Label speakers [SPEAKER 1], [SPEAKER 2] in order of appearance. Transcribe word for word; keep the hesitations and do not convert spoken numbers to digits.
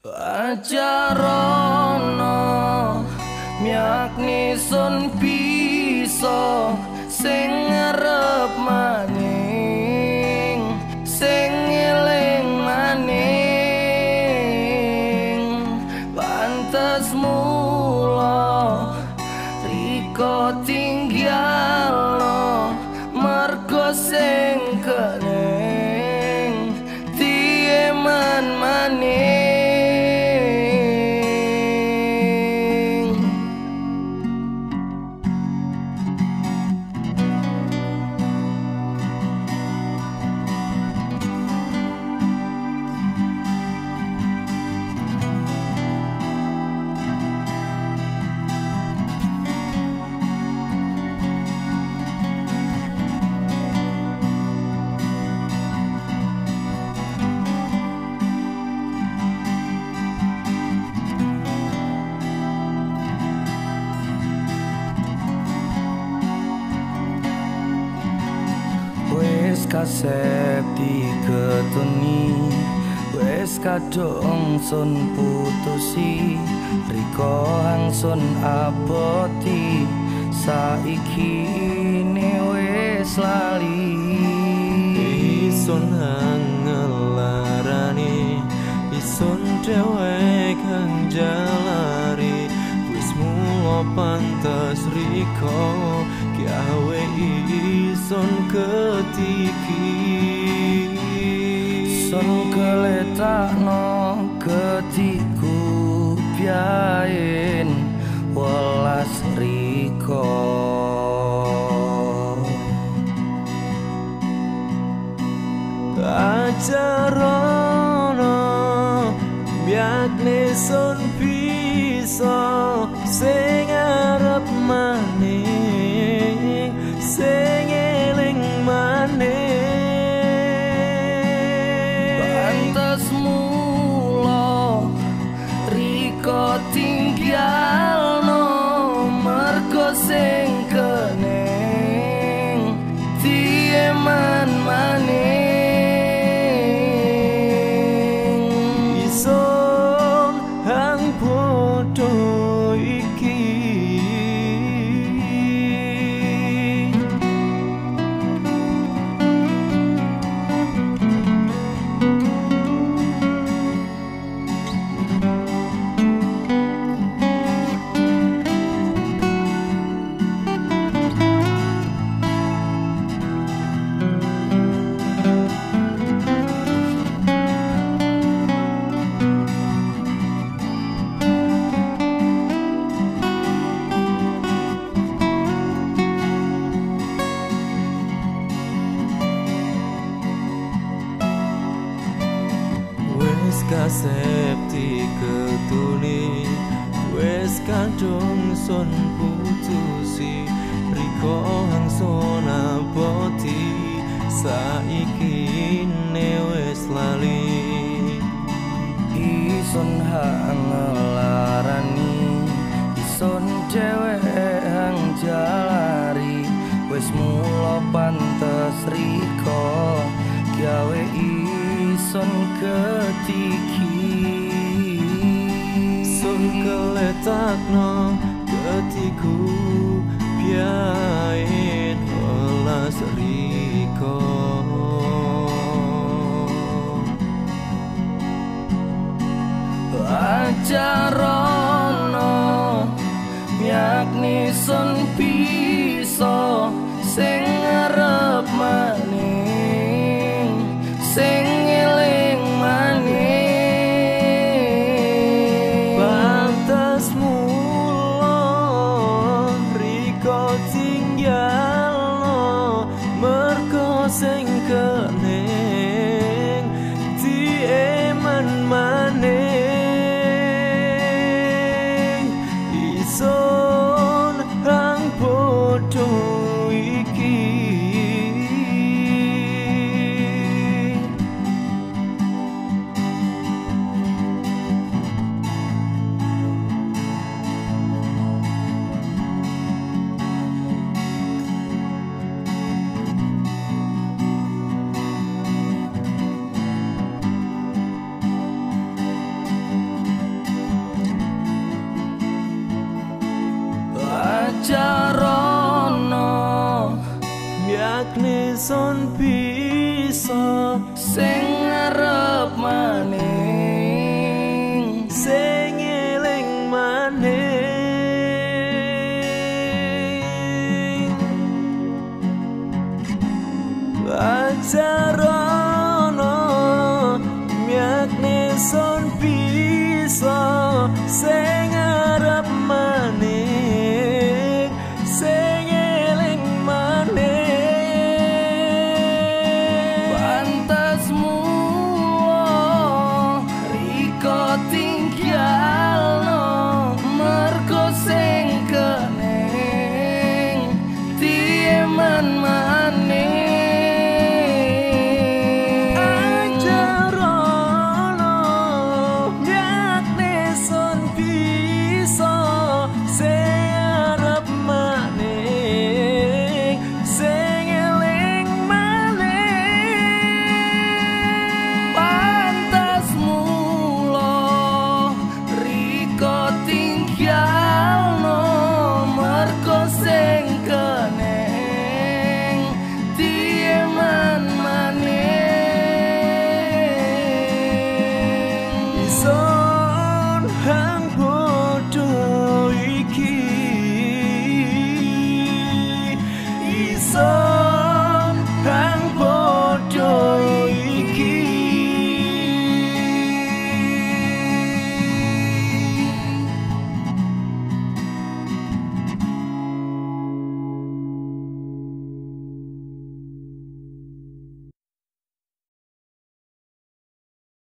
[SPEAKER 1] Ajarono myakni sun bisa sing ngarep maning sing eling maning pantes mula riko tinggalno mergo sing kening tieman maning. Wes kasep diketuni wes kadung sun putusi riko hangsun aboti saiki ne wes lali
[SPEAKER 2] isun hangelarani isun dewek hang jalari wis mula pantes riko gawe isun ketiki
[SPEAKER 1] sun keletakno ketiku biayen welas riko
[SPEAKER 2] ajarono biakne sun bisa sing arep maning sing eling maning
[SPEAKER 1] pantes mula riko tinggalno mergo sing kening tieman maning
[SPEAKER 2] isun hang podo iki wes kasep diketuni wes kadung sun putusi riko hangsun aboti saiki ne wes lali
[SPEAKER 1] isun hangelarani isun dewek hang jalari wis mula pantes riko gawe isun ketiki
[SPEAKER 2] sun keletakno ketiku biayen welas riko
[SPEAKER 1] ajarono myakni sun bisa sing ngarep maning sing eling maning
[SPEAKER 2] pantes mula riko tinggalno mergo sing kening tieman maning isun hang podo iki bisa
[SPEAKER 1] sing ngarep maning
[SPEAKER 2] sing eling maning ajarono miakne son bisa sing